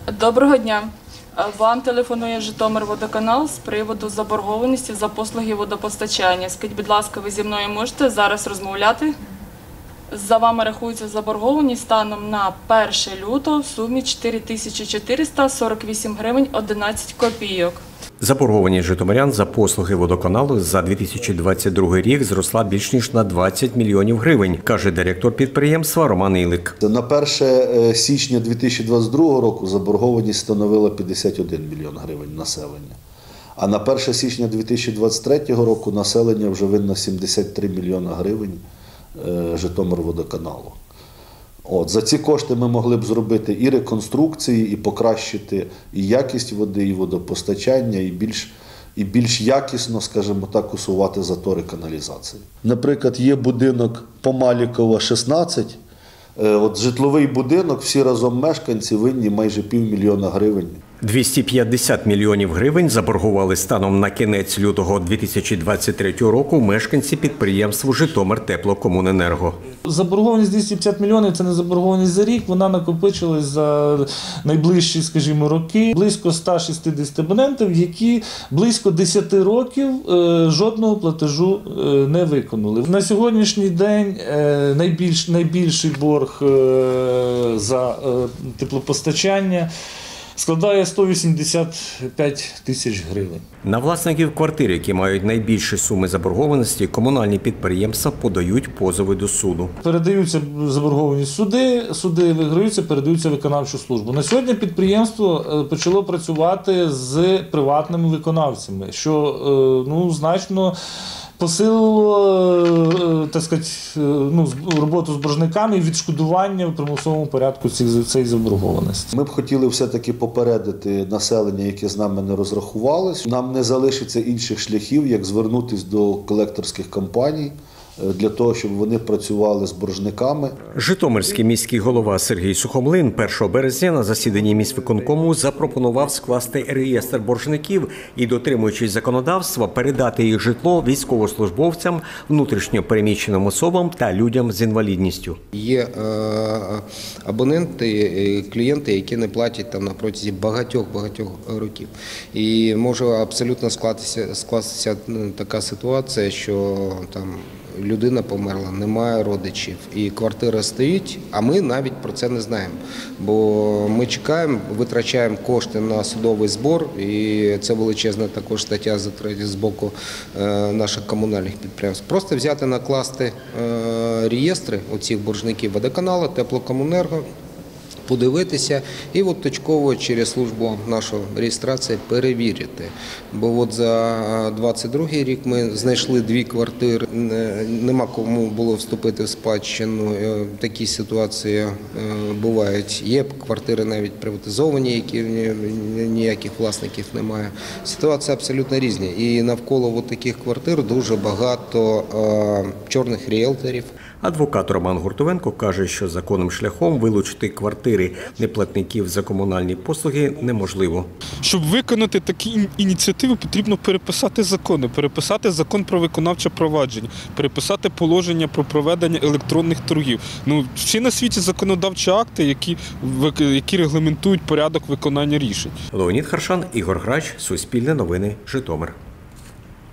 Доброго дня. Вам телефонує Житомирводоканал з приводу заборгованості за послуги водопостачання. Скажіть, будь ласка, ви зі мною можете зараз розмовляти? За вами рахується заборгованість станом на 1 лютого в сумі 4448 гривень 11 копійок. Заборгованість житомирян за послуги водоканалу за 2022 рік зросла більш ніж на 20 мільйонів гривень, каже директор підприємства Роман Ілик. На 1 січня 2022 року заборгованість становила 51 мільйон гривень населення. А на 1 січня 2023 року населення вже винно 73 мільйона гривень Житомирводоканалу. За ці кошти ми могли б зробити і реконструкції, і покращити і якість води, і водопостачання, і більш якісно, скажімо так, усувати затори каналізації. Наприклад, є будинок Помалікова, 16. Житловий будинок, всі разом мешканці винні майже 500 000 гривень. 250 мільйонів гривень заборгували станом на кінець лютого 2023 року мешканці підприємства «Житомиртеплокомуненерго». Заборгованість 250 мільйонів – це не заборгованість за рік, вона накопичилась за найближчі, скажімо, роки. Близько 160 абонентів, які близько 10 років жодного платежу не виконали. На сьогоднішній день найбільший борг за теплопостачання складає 185 тисяч гривень. На власників квартир, які мають найбільші суми заборгованості, комунальні підприємства подають позови до суду. Передаються заборгованість суди виграються, передаються в виконавчу службу. На сьогодні підприємство почало працювати з приватними виконавцями, що значно посилило, так сказати, роботу з боржниками і відшкодування в примусовому порядку цієї заборгованості. Ми б хотіли все-таки попередити населення, яке з нами не розрахувалось. Нам не залишиться інших шляхів, як звернутися до колекторських компаній, для того, щоб вони працювали з боржниками. Житомирський міський голова Сергій Сухомлин 1 березня на засіданні міськвиконкому запропонував скласти реєстр боржників і, дотримуючись законодавства, передати їх житло військовослужбовцям, внутрішньо переміщеним особам та людям з інвалідністю. Є абоненти, клієнти, які не платять там на протязі багатьох років. І може абсолютно скластися така ситуація, що там людина померла, немає родичів, і квартири стоїть, а ми навіть про це не знаємо. Бо ми чекаємо, витрачаємо кошти на судовий збор, і це величезна також стаття з боку наших комунальних підприємств. Просто взяти, накласти реєстри оцих боржників водоканалу, теплокомуненерго, подивитися і точково через службу нашої реєстрації перевірити. Бо за 2022 рік ми знайшли 2 квартири, нема кому було вступити в спадщину, такі ситуації бувають. Є квартири навіть приватизовані, які ніяких власників немає. Ситуації абсолютно різні. І навколо таких квартир дуже багато чорних ріелторів. Адвокат Роман Гуртовенко каже, що законним шляхом вилучити квартири неплатників за комунальні послуги неможливо. Щоб виконати такі ініціативи, потрібно переписати закони, переписати закон про виконавче провадження, переписати положення про проведення електронних торгів. Всі на світі законодавчі акти, які регламентують порядок виконання рішень. Леонід Харшан, Ігор Грач, Суспільне новини, Житомир.